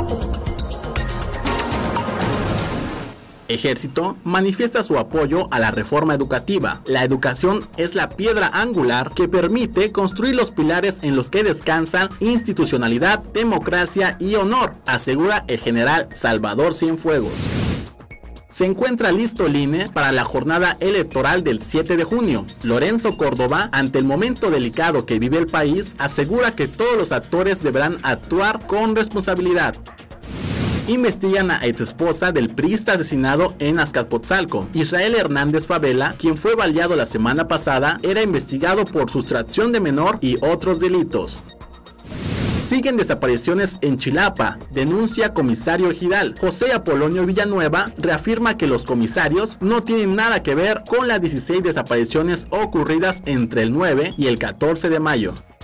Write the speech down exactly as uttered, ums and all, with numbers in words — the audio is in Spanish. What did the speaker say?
Ejército manifiesta su apoyo a la reforma educativa. La educación es la piedra angular que permite construir los pilares en los que descansan institucionalidad, democracia y honor, asegura el general Salvador Cienfuegos. Se encuentra listo el I N E para la jornada electoral del siete de junio. Lorenzo Córdoba, ante el momento delicado que vive el país, asegura que todos los actores deberán actuar con responsabilidad. Investigan a exesposa del priista asesinado en Azcapotzalco. Israel Hernández Favela, quien fue baleado la semana pasada, era investigado por sustracción de menor y otros delitos. Siguen desapariciones en Chilapa, denuncia comisario Ejidal. José Apolonio Villanueva reafirma que los comisarios no tienen nada que ver con las dieciséis desapariciones ocurridas entre el nueve y el catorce de mayo.